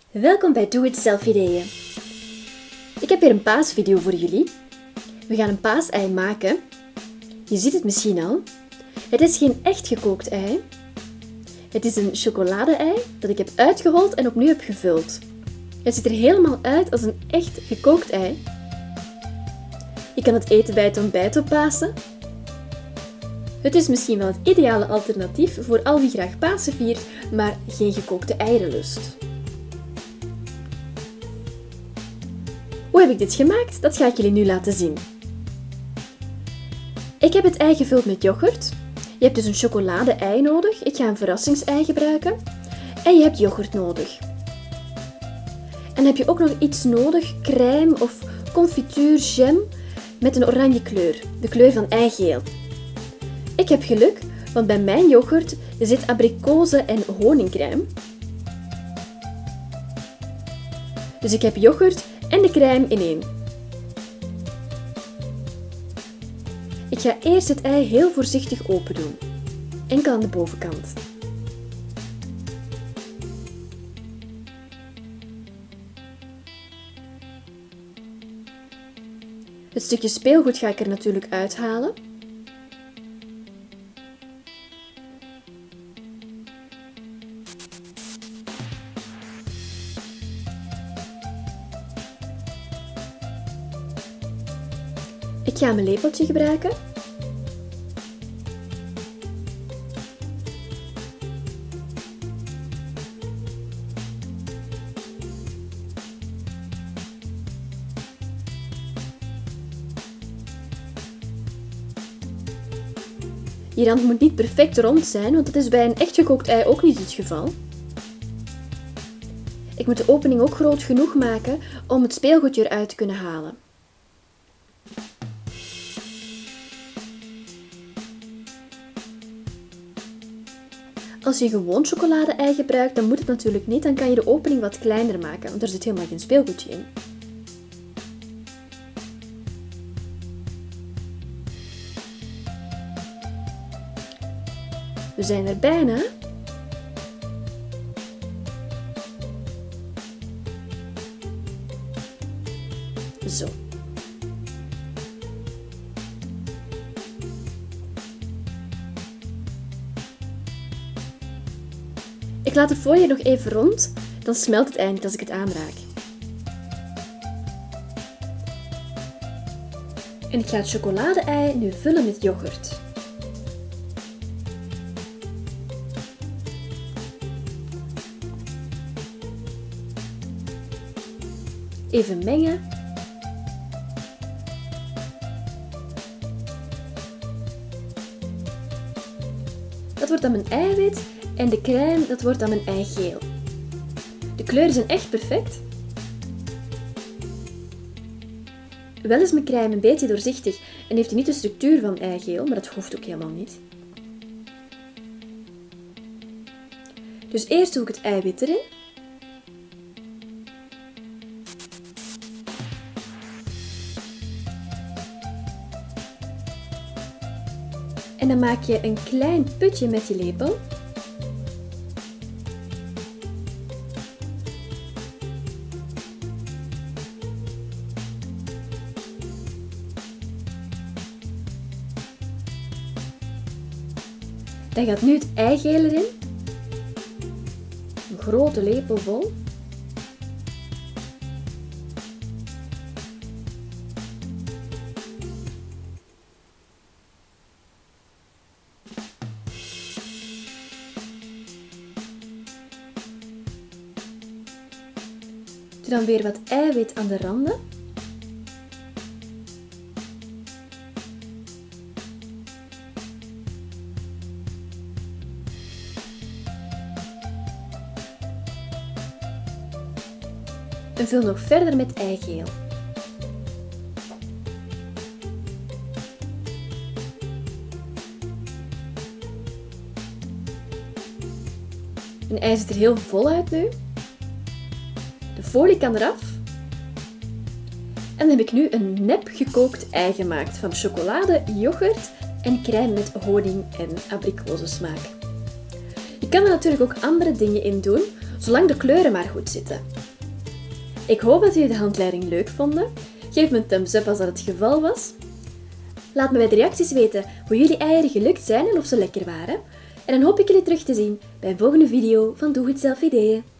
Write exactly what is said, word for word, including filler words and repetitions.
Welkom bij Doe Het Zelf Ideeën. Ik heb hier een paasvideo voor jullie. We gaan een paasei maken. Je ziet het misschien al. Het is geen echt gekookt ei. Het is een chocolade-ei dat ik heb uitgehold en opnieuw heb gevuld. Het ziet er helemaal uit als een echt gekookt ei. Je kan het eten bij het ontbijt op Pasen. Het is misschien wel het ideale alternatief voor al wie graag Pasen viert, maar geen gekookte eieren lust. Hoe heb ik dit gemaakt? Dat ga ik jullie nu laten zien. Ik heb het ei gevuld met yoghurt. Je hebt dus een chocolade-ei nodig. Ik ga een verrassingsei gebruiken. En je hebt yoghurt nodig. En heb je ook nog iets nodig, crème of confituur, jam, met een oranje kleur, de kleur van eigeel. Ik heb geluk, want bij mijn yoghurt zit abrikozen en honingcrème. Dus ik heb yoghurt en de crème in één. Ik ga eerst het ei heel voorzichtig open doen, enkel aan de bovenkant. Het stukje speelgoed ga ik er natuurlijk uithalen. Ik ga mijn lepeltje gebruiken. Die rand moet niet perfect rond zijn, want dat is bij een echt gekookt ei ook niet het geval. Ik moet de opening ook groot genoeg maken om het speelgoedje eruit te kunnen halen. Als je gewoon chocolade-ei gebruikt, dan moet het natuurlijk niet. Dan kan je de opening wat kleiner maken, want er zit helemaal geen speelgoedje in. We zijn er bijna. Zo. Ik laat de folie nog even rond, dan smelt het ei niet als ik het aanraak. En ik ga het chocolade-ei nu vullen met yoghurt. Even mengen. Dat wordt dan mijn eiwit. En de crème, dat wordt dan mijn eigeel. De kleuren zijn echt perfect. Wel is mijn crème een beetje doorzichtig en heeft hij niet de structuur van eigeel, maar dat hoeft ook helemaal niet. Dus eerst doe ik het eiwit erin. En dan maak je een klein putje met je lepel. Dan gaat nu het eigeel erin. Een grote lepel vol. Doe dan weer wat eiwit aan de randen. En vul nog verder met eigeel. Mijn ei ziet er heel vol uit nu. De folie kan eraf. En dan heb ik nu een nep gekookt ei gemaakt van chocolade, yoghurt en crème met honing en abrikozensmaak. Je kan er natuurlijk ook andere dingen in doen, zolang de kleuren maar goed zitten. Ik hoop dat jullie de handleiding leuk vonden. Geef me een thumbs up als dat het geval was. Laat me bij de reacties weten hoe jullie eieren gelukt zijn en of ze lekker waren. En dan hoop ik jullie terug te zien bij een volgende video van Doe Het Zelf Ideeën.